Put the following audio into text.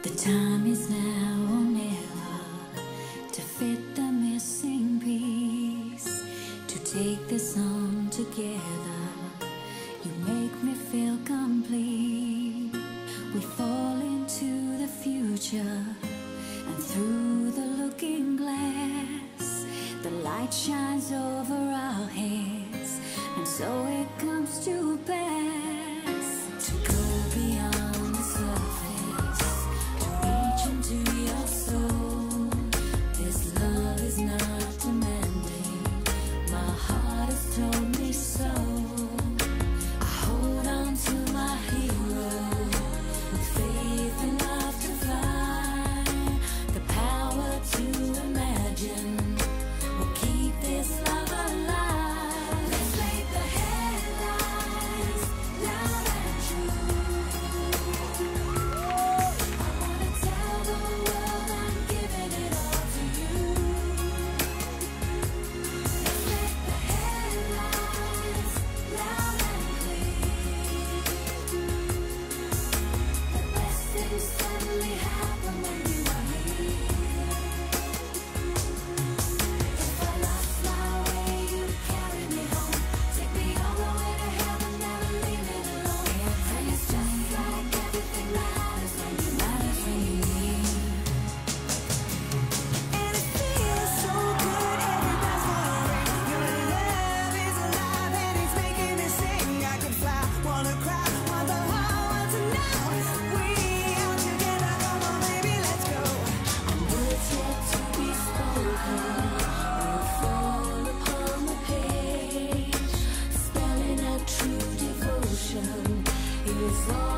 The time is now or never to fit the missing piece, to take this on together. You make me feel complete. We fall into the future, and through the looking glass, the light shines over our heads, and so it comes to pass to go beyond the surface, to reach into your soul. This love is not demanding, my heart has told me so. I hold on to my hero with faith and love to find the power to imagine. We'll keep this love alive. Let's make the headlines loud and true. I wanna tell the world I'm giving it all to you. Let's make the headlines loud and clear. The best things suddenly happen when you are here. If I lost my way, you'd carry me home. Take me all the way to heaven, never leave it alone. And it's just like everything matters when you need. And it feels so good, everybody's wondering. Your love is alive and it's making me sing. I could fly, wanna cry, want the whole world to know we are together. Come on, baby, let's go. And words yet to be spoken will fall upon the page, spelling out true devotion. It is all